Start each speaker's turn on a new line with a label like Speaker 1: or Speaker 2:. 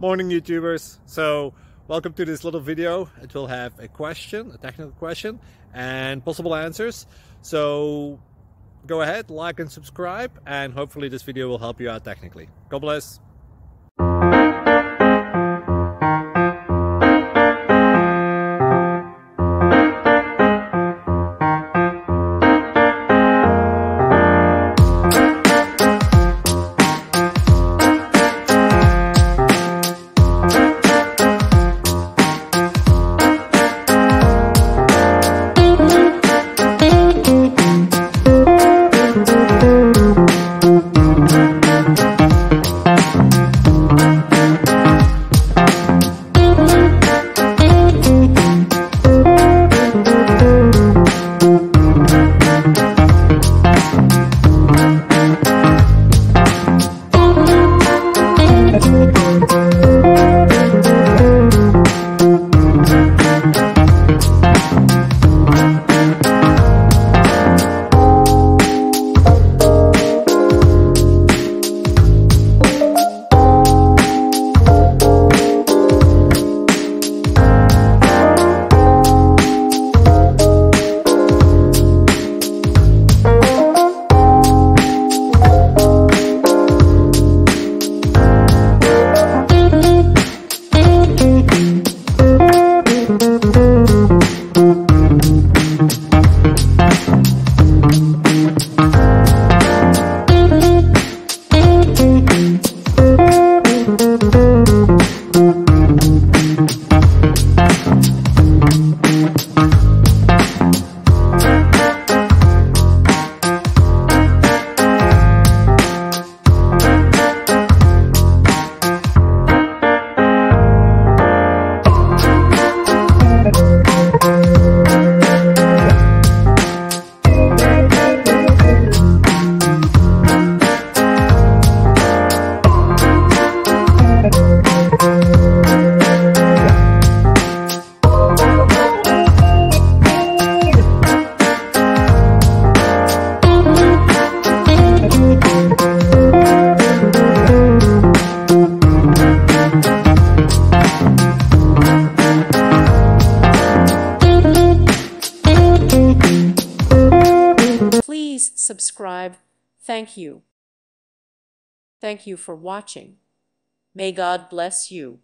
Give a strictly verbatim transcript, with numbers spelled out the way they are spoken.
Speaker 1: Morning YouTubers. So welcome to this little video. It will have a question, a technical question, and possible answers. So go ahead, like and subscribe, and hopefully this video will help you out technically. God bless.
Speaker 2: Please subscribe. Thank you. Thank you for watching. May God bless you.